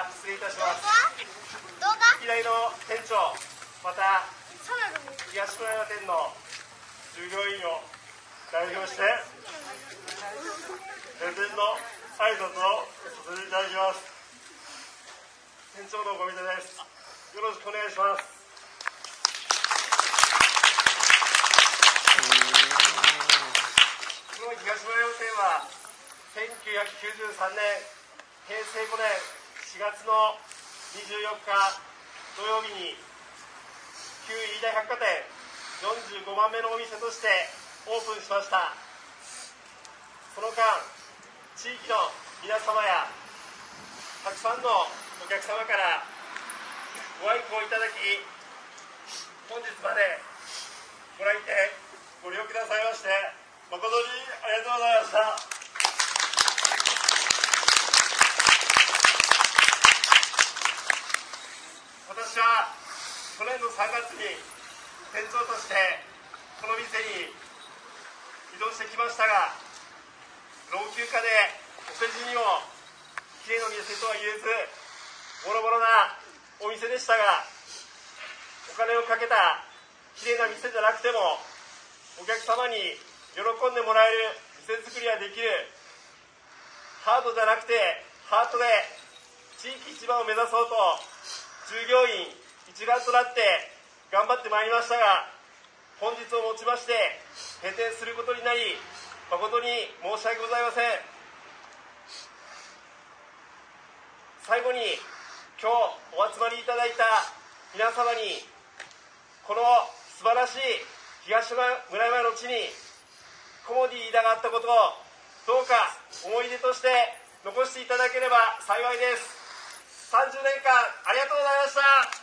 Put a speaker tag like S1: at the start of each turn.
S1: は失礼いたします。歴代の店長、また東村山店の従業員を代表して天然の挨拶をさせていただきます。店長の小見田です。よろしくお願いします。この東村山店は1993年平成5年4月の24日土曜日に旧飯田百貨店45番目のお店としてオープンしました。その間、地域の皆様やたくさんのお客様からご愛顧いただき、本日までご来店ご利用くださいまして誠にありがとうございました。私は去年の3月に店長としてこの店に移動してきましたが、老朽化でお世辞にもきれいな店とは言えずボロボロなお店でしたが、お金をかけたきれいな店じゃなくてもお客様に喜んでもらえる店作りができる、ハードじゃなくてハートで地域一番を目指そうと従業員一丸となって頑張ってまいりましたが、本日をもちまして閉店することになり誠に申し訳ございません。最後に今日お集まりいただいた皆様にこの素晴らしい東村山の地にコモディ飯田があったことをどうか思い出として残していただければ幸いです。30年間ありがとうございました。